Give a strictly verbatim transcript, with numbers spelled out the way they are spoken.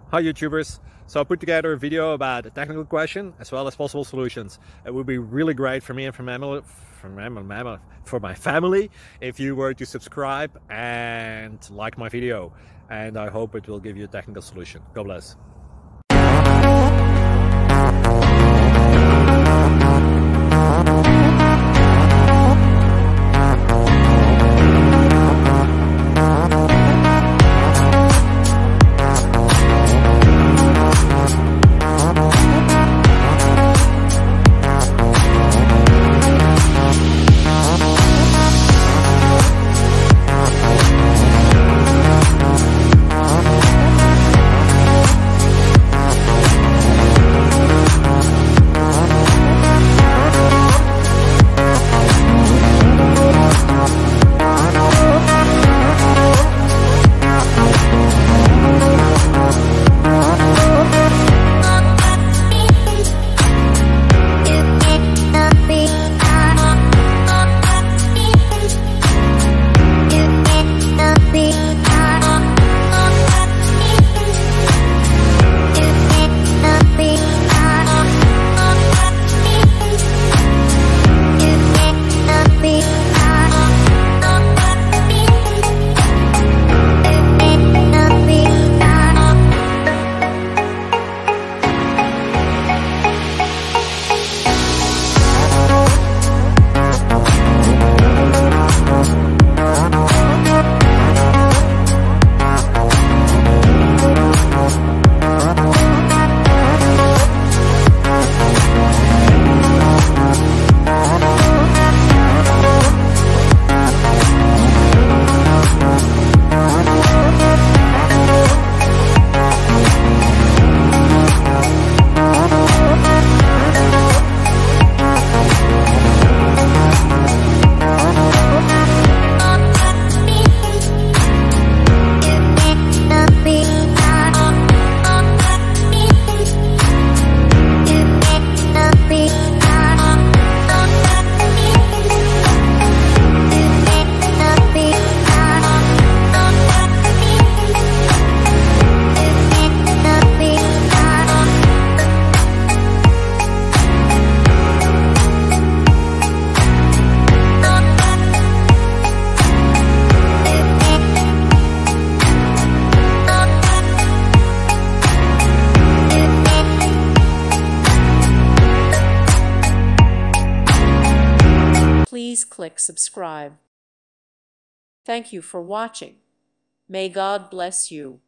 Hi YouTubers. So I put together a video about a technical question as well as possible solutions. It would be really great for me and for my, for my, for my family if you were to subscribe and like my video. And I hope it will give you a technical solution. God bless. Please click subscribe. Thank you for watching. May God bless you.